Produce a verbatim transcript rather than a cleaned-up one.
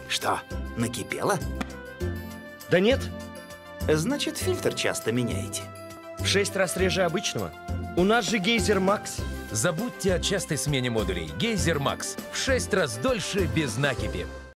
Что, накипело? Да нет, Значит, фильтр часто меняете. в шесть раз реже обычного. У нас же гейзер Макс. Забудьте о частой смене модулей. Гейзер Макс. В шесть раз дольше без накипи.